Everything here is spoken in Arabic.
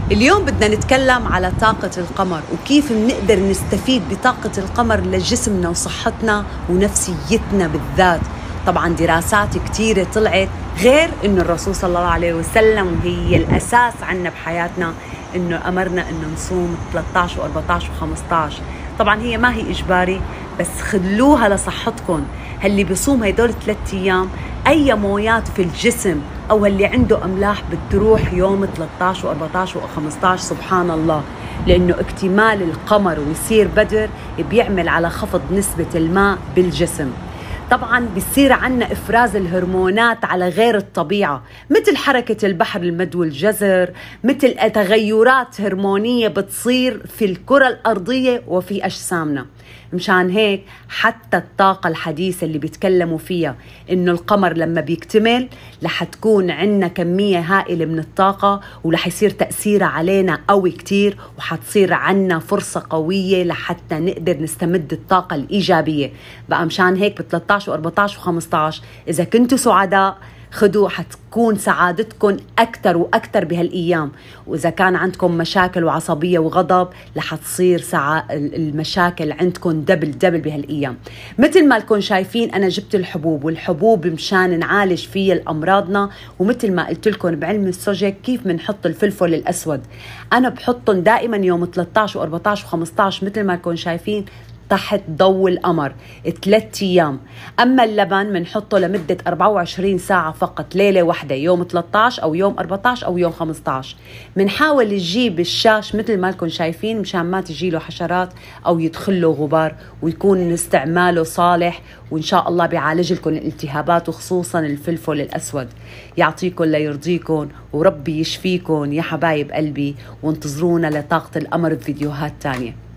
اليوم بدنا نتكلم على طاقة القمر وكيف بنقدر نستفيد بطاقة القمر لجسمنا وصحتنا ونفسيتنا بالذات. طبعا دراسات كتيرة طلعت غير إنه الرسول صلى الله عليه وسلم وهي الأساس عنا بحياتنا، إنه أمرنا إنه نصوم 13 و14 و15. طبعا هي ما هي إجباري، بس خلوها لصحتكم. اللي بيصوم هيدول 3 أيام أي مويات في الجسم أو اللي عنده أملاح بتروح يوم 13 و14 و15 سبحان الله، لأنه اكتمال القمر ويصير بدر بيعمل على خفض نسبة الماء بالجسم. طبعا بيصير عنا إفراز الهرمونات على غير الطبيعة، مثل حركة البحر المد والجزر، مثل تغيرات هرمونية بتصير في الكرة الأرضية وفي أجسامنا. مشان هيك حتى الطاقة الحديثة اللي بيتكلموا فيها إنه القمر لما بيكتمل رح تكون عنا كمية هائلة من الطاقة، ورح يصير تأثيرها علينا قوي كتير، وحتصير عنا فرصة قوية لحتى نقدر نستمد الطاقة الإيجابية. بقى مشان هيك ب 13 و14 و15 إذا كنتوا سعداء خدوا، حتكون سعادتكم أكتر وأكتر بهالأيام. وإذا كان عندكم مشاكل وعصبية وغضب رح تصير المشاكل عندكم دبل بهالأيام. مثل ما لكم شايفين أنا جبت الحبوب، والحبوب مشان نعالج فيها الأمراضنا، ومثل ما قلت لكم بعلم السوجك كيف بنحط الفلفل الأسود. أنا بحطهم دائما يوم 13 و14 و15 مثل ما لكم شايفين تحت ضوء القمر 3 أيام. أما اللبن منحطه لمدة 24 ساعة فقط، ليلة واحدة، يوم 13 أو يوم 14 أو يوم 15. منحاول نجيب الشاش مثل ما لكم شايفين مشان ما تجيله حشرات أو يدخله غبار، ويكون استعماله صالح، وإن شاء الله بيعالج لكم الالتهابات وخصوصا الفلفل الأسود. يعطيكم ليرضيكم وربي يشفيكم يا حبايب قلبي، وانتظرونا لطاقة القمر بفيديوهات تانية.